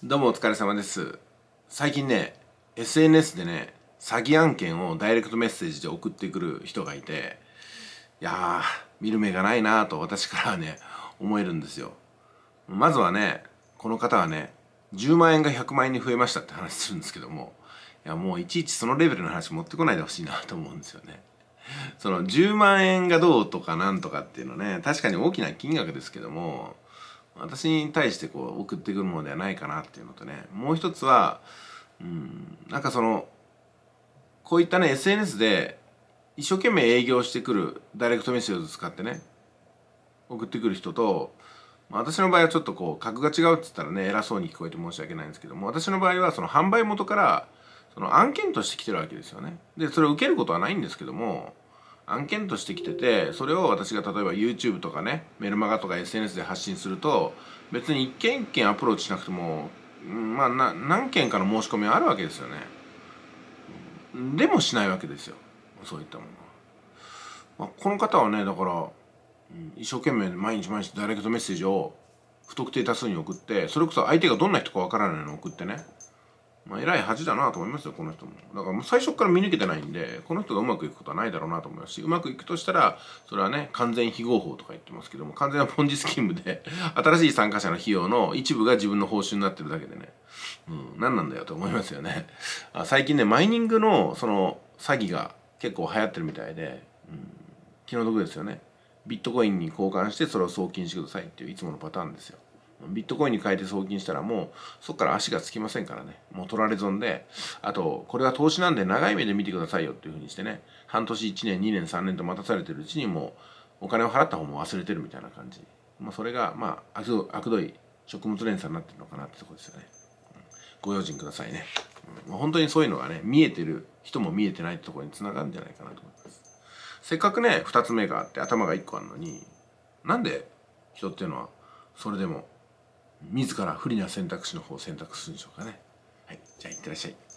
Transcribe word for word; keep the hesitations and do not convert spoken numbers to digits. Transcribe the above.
どうもお疲れ様です。最近ね、エスエヌエス でね、詐欺案件をダイレクトメッセージで送ってくる人がいて、いやー、見る目がないなぁと私からはね、思えるんですよ。まずはね、この方はね、じゅうまんえんがひゃくまんえんに増えましたって話するんですけども、いやもういちいちそのレベルの話持ってこないでほしいなと思うんですよね。そのじゅうまんえんがどうとかなんとかっていうのね、確かに大きな金額ですけども、私に対してこう送ってくるものではないかなっていうのとね、もう一つは、うん、なんかそのこういったね エスエヌエス で一生懸命営業してくるダイレクトメッセージを使ってね送ってくる人と、まあ、私の場合はちょっとこう格が違うっつったらね偉そうに聞こえて申し訳ないんですけども、私の場合はその販売元からその案件として来てるわけですよね。でそれを受けることはないんですけども、案件として来てて、それを私が例えば YouTube とかねメルマガとか エスエヌエス で発信すると、別に一件一件アプローチしなくても、まあな何件かの申し込みはあるわけですよね。でもしないわけですよ、そういったものは。まあ、この方はねだから、うん、一生懸命毎日毎日ダイレクトメッセージを不特定多数に送って、それこそ相手がどんな人かわからないのを送ってね、まあ、偉い恥だなと思いますよ、この人も。だからもう最初から見抜けてないんで、この人がうまくいくことはないだろうなと思いますし、うまくいくとしたら、それはね、完全非合法とか言ってますけども、完全なポンジスキームで、新しい参加者の費用の一部が自分の報酬になってるだけでね、うん、何なんだよと思いますよね。あ、最近ね、マイニングのその詐欺が結構流行ってるみたいで、うん、気の毒ですよね。ビットコインに交換してそれを送金してくださいっていういつものパターンですよ。ビットコインに変えて送金したらもうそこから足がつきませんからね。もう取られ損で、あとこれは投資なんで長い目で見てくださいよっていうふうにしてね、半年いちねんにねんさんねんと待たされてるうちにもうお金を払った方も忘れてるみたいな感じ。まあ、それがまあ悪悪どい食物連鎖になってるのかなってとこですよね。ご用心くださいね。うん、本当にそういうのがね見えてる人も見えてないってところにつながるんじゃないかなと思います。せっかくねふたつめがあって頭がいっこあるのに、なんで人っていうのはそれでも自ら不利な選択肢の方を選択するんでしょうかね。はい、じゃあいってらっしゃい。